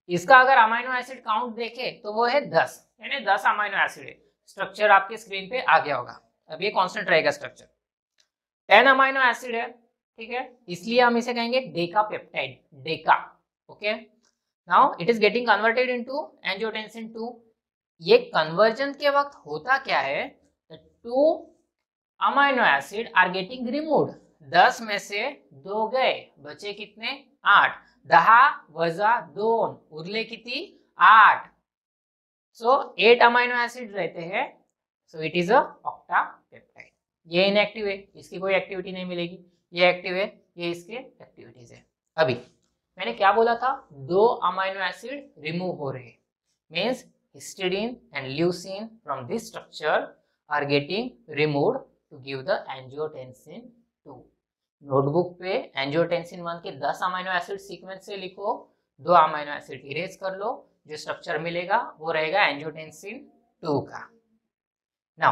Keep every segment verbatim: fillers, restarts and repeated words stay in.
इसका अगर amino acid count देखे तो वो है दस, यानी दस अमाइनो एसिड है। स्ट्रक्चर आपके स्क्रीन पे आ गया होगा। अब ये कांस्टेंट रहेगा स्ट्रक्चर। टेन अमाइनो एसिड है, ठीक है, इसलिए हम इसे कहेंगे deca peptide, deca. Okay, now it is getting converted into angiotensin two. ये कन्वर्जन के वक्त होता क्या है, two amino acid are getting removed. दस में से दो गए, बचे कितने, आठ। दहा वजा दोन उरले किती, आठ। सो एट अमाइनो एसिड रहते हैं। So it is a octa peptide. ये इनएक्टिव है, इसकी कोई एक्टिविटी नहीं मिलेगी। ये एक्टिव है, ये इसके एक्टिविटीज है। अभी मैंने क्या बोला था, दो अमाइनो एसिड रिमूव हो रहे, means histidine and leucine from this structure are getting removed to give the angiotensin two. Notebook पे एंजियोटेंसिन वन के दस अमाइनो एसिड सीक्वेंस से लिखो, दो अमाइनो एसिड इरेज कर लो, जो स्ट्रक्चर मिलेगा वो रहेगा एंजियोटेंसिन टू का। नाउ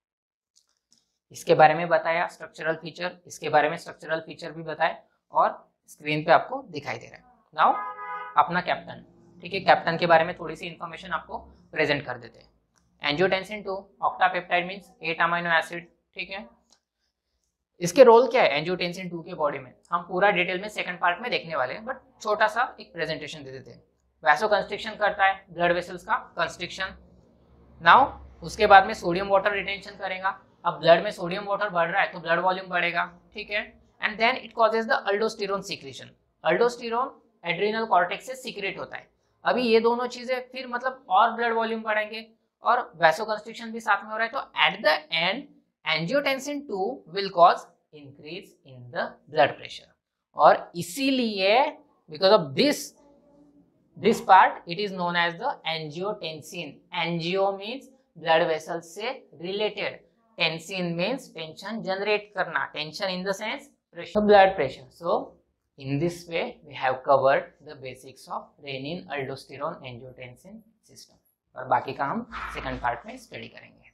इसके बारे में बताया स्ट्रक्चरल फीचर, इसके बारे में स्ट्रक्चरल फीचर भी बताए और स्क्रीन पे आपको दिखाई दे रहा है। नाउ अपना कैप्टन, ठीक है, कैप्टन के बारे में थोड़ी सी इंफॉर्मेशन आपको प्रेजेंट कर देते हैं। Angiotensin two octa peptide means eight amino acid, ठीक है। इसके रोल क्या है एंजियोटेंसिन टू के बॉडी में, हम पूरा डिटेल में सेकंड पार्ट में देखने वाले हैं, बट छोटा सा एक प्रेजेंटेशन दे देते हैं। वैसो कंस्ट्रिक्शन करता है, ब्लड वेसल्स का कंस्ट्रिक्शन। नाउ उसके बाद में सोडियम वाटर रिटेंशन करेगा। अब ब्लड में सोडियम वाटर बढ़ रहा है तो ब्लड वॉल्यूम बढ़ेगा, ठीक है। And then it causes the aldosterone secretion. Aldosterone adrenal cortex से सीक्रेट होता है। अभी ये दोनों चीजें फिर मतलब और ब्लड वॉल्यूम बढ़ेंगे और वैसो कंस्ट्रिक्शन भी साथ में हो रहा है। तो at the end angiotensin two will cause increase in the blood pressure, और इसीलिए because of this this part it is known as the angiotensin. Angio means blood vessel से related, tensin means tension generate करना, tension in the sense pressure, blood pressure. So in this way we have covered the basics of renin, aldosterone, angiotensin system, और बाकी का हम second part में study करेंगे।